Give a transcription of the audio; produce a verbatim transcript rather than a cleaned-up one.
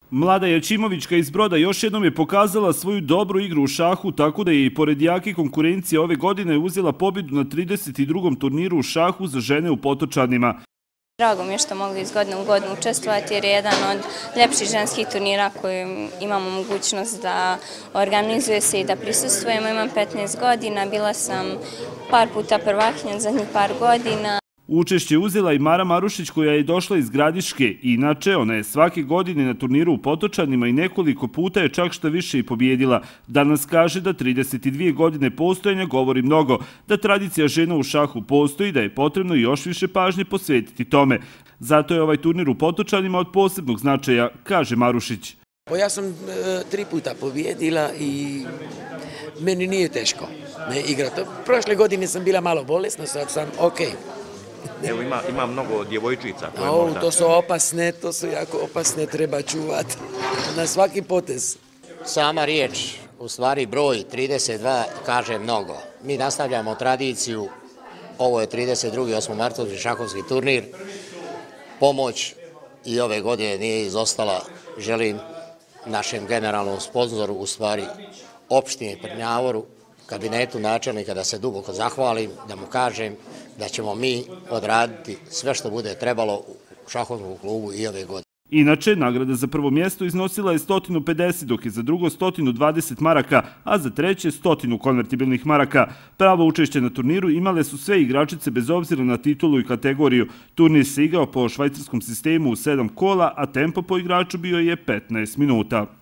Mlada Jačimovićka iz Broda još jednom je pokazala svoju dobru igru u šahu, tako da je i pored jake konkurencije ove godine uzela pobjedu na trideset drugom turniru u šahu za žene u Potočanima. Drago mi je što mogu iz godine u godinu učestvovati jer je jedan od ljepših ženskih turnira koji imamo mogućnost da organizuje se i da prisustvujemo. Imam petnaest godina, bila sam par puta prvakinja zadnjih par godina. Učešće uzela i Mara Marušić koja je došla iz Gradiške. Inače, ona je svake godine na turniru u Potočanima i nekoliko puta je čak šta više i pobjedila. Danas kaže da trideset dvije godine postojanja govori mnogo, da tradicija žena u šahu postoji, da je potrebno još više pažnje posvetiti tome. Zato je ovaj turnir u Potočanima od posebnog značaja, kaže Marušić. Ja sam tri puta pobjedila i meni nije teško igrati. Prošle godine sam bila malo bolesna, sad sam okej. Evo ima, ima mnogo djevojčica koje o, možda... To su opasne, to su jako opasne, treba čuvati na svaki potez. Sama riječ, u stvari broj trideset dva kaže mnogo. Mi nastavljamo tradiciju, ovo je trideset drugi osmomartovski šahovski turnir. Pomoć i ove godine nije izostala. Želim našem generalnom sponzoru, u stvari opštini Prnjavoru, kabinetu načelnika da se duboko zahvalim, da mu kažem da ćemo mi odraditi sve što bude trebalo u šahovskom klubu i ove godine. Inače, nagrada za prvo mjesto iznosila je sto pedeset, dok je za drugo sto dvadeset maraka, a za treće sto konvertibilnih maraka. Pravo učešće na turniru imale su sve igračice bez obzira na titulu i kategoriju. Turnir se igrao po švajcarskom sistemu u sedam kola, a tempo po igraču bio je petnaest minuta.